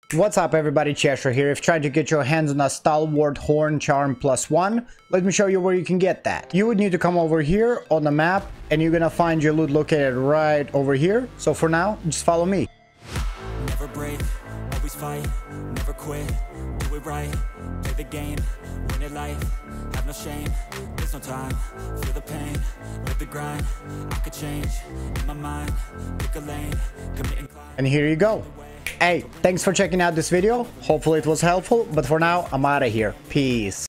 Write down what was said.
What's up everybody, Cheshire here. If trying to get your hands on a Stalwart Horn Charm +1, let me show you where you can get that. You would need to come over here on the map and you're gonna find your loot located right over here. So for now, just follow me. Never break, always fight, never quit, do it right, play the game, win it life, have no shame, there's no time, feel the pain, live the grind, I could change, in my mind, pick a lane, commit and climb. And here you go. Hey, thanks for checking out this video. Hopefully it was helpful, but for now, I'm out of here. Peace.